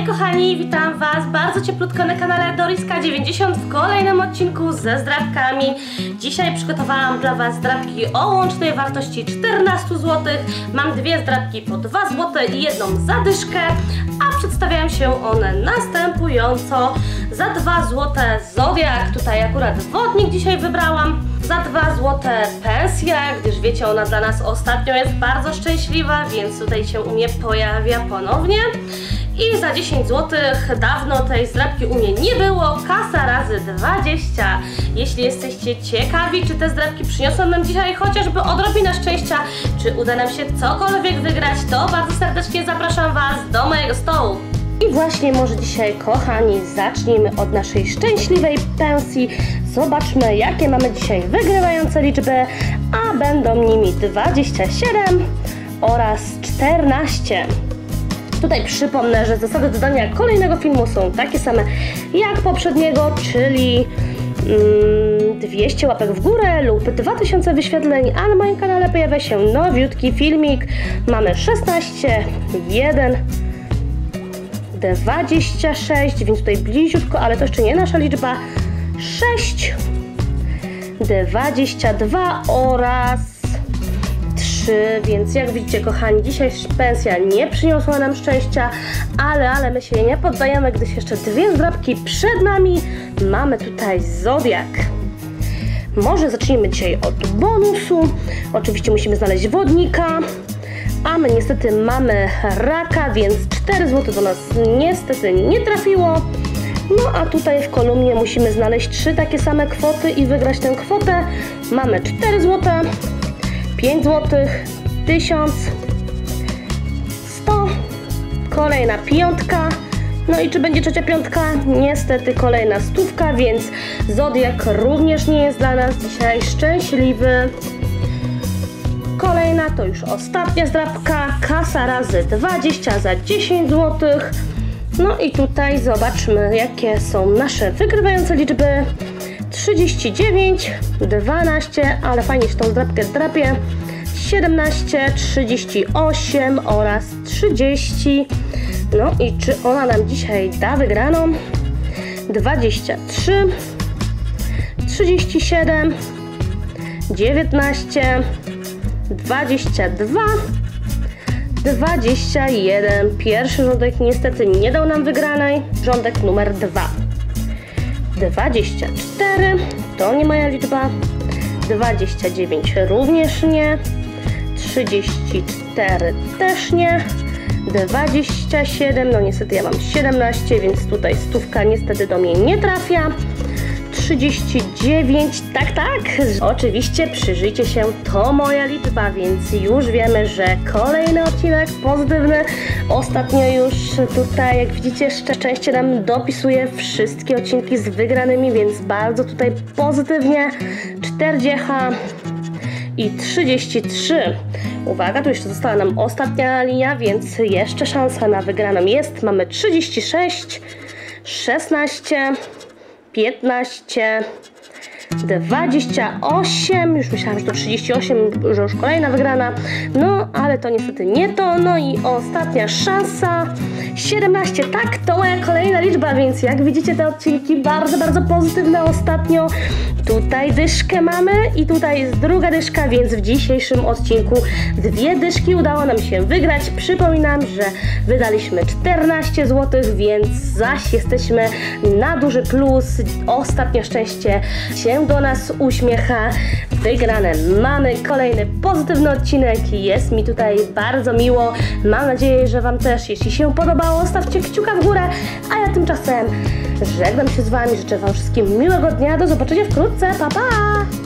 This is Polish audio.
Hej kochani, witam was bardzo cieplutko na kanale Doriska90 w kolejnym odcinku ze zdrabkami. Dzisiaj przygotowałam dla was zdrabki o łącznej wartości 14 zł. Mam dwie zdrabki po 2 zł i jedną zadyszkę, a przedstawiają się one następująco. Za 2 zł Zodiak, tutaj akurat wodnik dzisiaj wybrałam. Za 2 zł pensja, gdyż wiecie, ona dla nas ostatnio jest bardzo szczęśliwa, więc tutaj się u mnie pojawia ponownie. I za 10 zł, dawno tej zdrabki u mnie nie było, kasa razy 20. Jeśli jesteście ciekawi, czy te zdrabki przyniosą nam dzisiaj chociażby odrobinę szczęścia, czy uda nam się cokolwiek wygrać, to bardzo serdecznie zapraszam was do mojego stołu. I właśnie może dzisiaj, kochani, zacznijmy od naszej szczęśliwej pensji. Zobaczmy, jakie mamy dzisiaj wygrywające liczby, a będą nimi 27 oraz 14. Tutaj przypomnę, że zasady dodania kolejnego filmu są takie same jak poprzedniego, czyli 200 łapek w górę lub 2000 wyświetleń, a na moim kanale pojawia się nowiutki filmik. Mamy 16, 1, 26, więc tutaj bliziutko, ale to jeszcze nie nasza liczba, 6, 22 oraz 3, więc jak widzicie, kochani, dzisiaj pensja nie przyniosła nam szczęścia, ale my się nie poddajemy, gdyż jeszcze dwie zdrabki przed nami. Mamy tutaj Zodiak. Może zacznijmy dzisiaj od bonusu. Oczywiście musimy znaleźć wodnika, a my niestety mamy raka, więc 4 zł do nas niestety nie trafiło. No a tutaj w kolumnie musimy znaleźć 3 takie same kwoty i wygrać tę kwotę. Mamy 4 zł, 5 zł, 1000, 100, kolejna piątka. No i czy będzie trzecia piątka? Niestety kolejna stówka, więc Zodiak również nie jest dla nas dzisiaj szczęśliwy. Kolejna to już ostatnia zdrabka, kasa razy 20 za 10 zł. No i tutaj zobaczmy, jakie są nasze wygrywające liczby. 39, 12, ale fajnie się tą zdrabkę drapie, 17, 38 oraz 30. No i czy ona nam dzisiaj da wygraną? 23, 37, 19, 22, 21. Pierwszy rządek niestety nie dał nam wygranej. Rządek numer 2. 24, to nie moja liczba. 29 również nie. 34 też nie. 27, no niestety ja mam 17, więc tutaj stówka niestety do mnie nie trafia. 39, tak, oczywiście przyjrzyjcie się, to moja liczba, więc już wiemy, że kolejny odcinek pozytywny. Ostatnio już tutaj, jak widzicie, szczęście nam dopisuje wszystkie odcinki z wygranymi, więc bardzo tutaj pozytywnie. 40 i 33. Uwaga, tu jeszcze została nam ostatnia linia, więc jeszcze szansa na wygraną jest. Mamy 36, 16, 15, 28, już myślałam, że to 38, że już kolejna wygrana, no ale to niestety nie to. No i ostatnia szansa, 17, tak, to moja kolejna liczba, więc jak widzicie, te odcinki bardzo pozytywne ostatnio. Tutaj dyszkę mamy i tutaj jest druga dyszka, więc w dzisiejszym odcinku 2 dyszki udało nam się wygrać. Przypominam, że wydaliśmy 14 zł, więc zaś jesteśmy na duży plus. Ostatnio szczęście się do nas uśmiecha. Wygrane mamy, kolejny pozytywny odcinek. Jest mi tutaj bardzo miło. Mam nadzieję, że wam też. Jeśli się podobało, stawcie kciuka w górę, a ja tymczasem żegnam się z wami. Życzę wam wszystkim miłego dnia. Do zobaczenia wkrótce. Pa, pa!